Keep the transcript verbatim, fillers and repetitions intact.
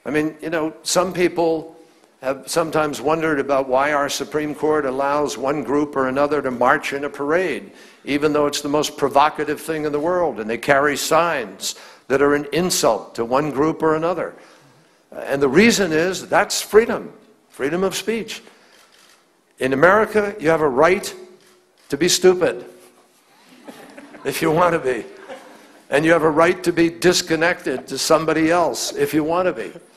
I mean, you know, some people have sometimes wondered about why our Supreme Court allows one group or another to march in a parade, even though it's the most provocative thing in the world, and they carry signs that are an insult to one group or another. And the reason is that's freedom, freedom of speech. In America, you have a right to be stupid, if you want to be. And you have a right to be disconnected to somebody else, if you want to be.